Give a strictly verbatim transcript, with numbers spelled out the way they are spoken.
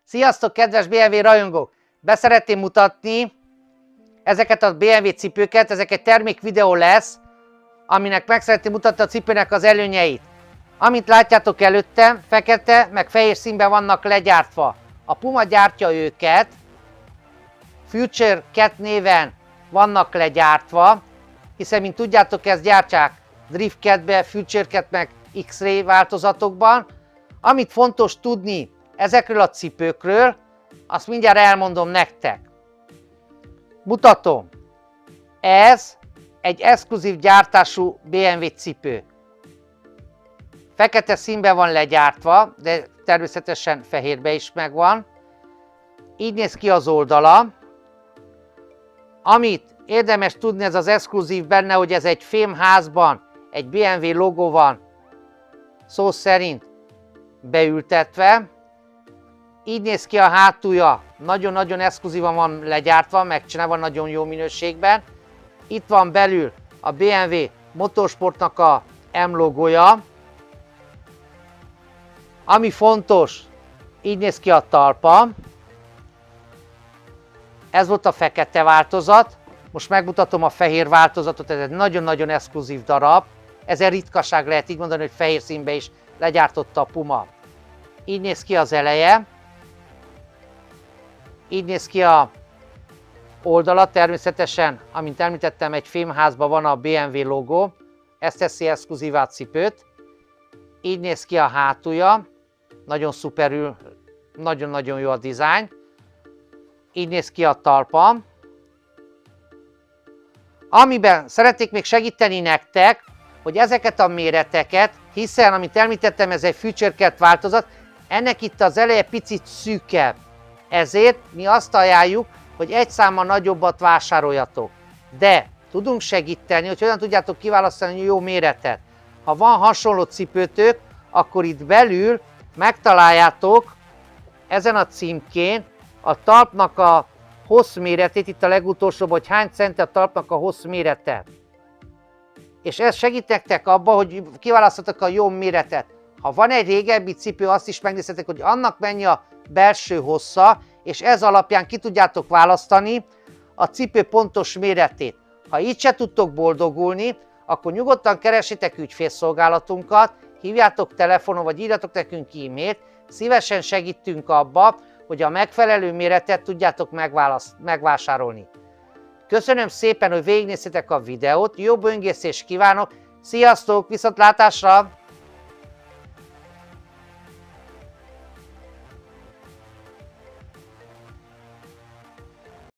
Sziasztok, kedves bé em vé rajongók! Beszeretném mutatni ezeket a bé em vé cipőket, ezek egy termék videó lesz, aminek meg szeretném mutatni a cipőnek az előnyeit. Amint látjátok előttem, fekete meg fehér színben vannak legyártva. A Puma gyártja őket, Future Cat néven vannak legyártva, hiszen mint tudjátok, ezt gyártják Drift Catbe, Future Cat meg X-Ray változatokban. Amit fontos tudni ezekről a cipőkről, azt mindjárt elmondom nektek. Mutatom. Ez egy exkluzív gyártású bé em vé cipő. Fekete színben van legyártva, de természetesen fehérbe is megvan. Így néz ki az oldala. Amit érdemes tudni, ez az exkluzív benne, hogy ez egy fémházban egy bé em vé logó van, szó szerint beültetve. Így néz ki a hátulja, nagyon-nagyon exkluzívan van legyártva, megcsinálva nagyon jó minőségben. Itt van belül a bé em vé Motorsportnak a M logója. Ami fontos, így néz ki a talpa. Ez volt a fekete változat, most megmutatom a fehér változatot, ez egy nagyon-nagyon exkluzív darab. Ez egy ritkaság, lehet így mondani, hogy fehér színben is legyártotta a Puma. Így néz ki az eleje. Így néz ki a oldala, természetesen, amint említettem, egy fémházban van a bé em vé logó, ez teszi exkluzívá a cipőt. Így néz ki a hátulja, nagyon szuperül, nagyon-nagyon jó a dizájn. Így néz ki a talpa. Amiben szeretnék még segíteni nektek, hogy ezeket a méreteket, hiszen, amit említettem, ez egy Future Cat változat, ennek itt az eleje picit szűkebb. Ezért mi azt ajánljuk, hogy egy számmal nagyobbat vásároljatok. De tudunk segíteni, hogy hogyan tudjátok kiválasztani a jó méretet. Ha van hasonló cipőtök, akkor itt belül megtaláljátok ezen a címkén a talpnak a hosszméretét, itt a legutolsóbb, hogy hány centi a talpnak a hosszmérete. És ez segít nektek abba, hogy kiválasztatok a jó méretet. Ha van egy régebbi cipő, azt is megnézhetek, hogy annak mennyi a belső hossza, és ez alapján ki tudjátok választani a cipő pontos méretét. Ha így se tudtok boldogulni, akkor nyugodtan keresétek ügyfélszolgálatunkat, hívjátok telefonon, vagy írjatok nekünk e-mailt, szívesen segítünk abba, hogy a megfelelő méretet tudjátok megvásárolni. Köszönöm szépen, hogy végignéztétek a videót, jó böngészést kívánok, sziasztok, viszontlátásra!